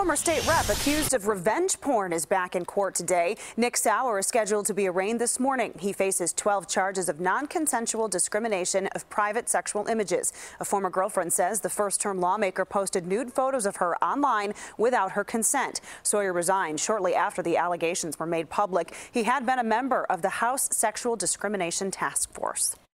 Former state rep accused of revenge porn is back in court today. Nick Sauer is scheduled to be arraigned this morning. He faces 12 charges of non-consensual discrimination of private sexual images. A former girlfriend says the first-term lawmaker posted nude photos of her online without her consent. Sauer resigned shortly after the allegations were made public. He had been a member of the House Sexual Discrimination Task Force.